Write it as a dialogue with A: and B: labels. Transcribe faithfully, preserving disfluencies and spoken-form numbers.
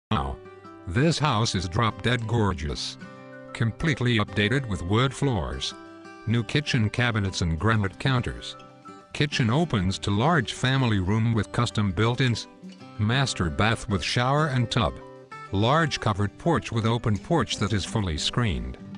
A: Wow! This house is drop-dead gorgeous. Completely updated with wood floors. New kitchen cabinets and granite counters. Kitchen opens to large family room with custom built-ins. Master bath with shower and tub. Large covered porch with open porch that is fully screened.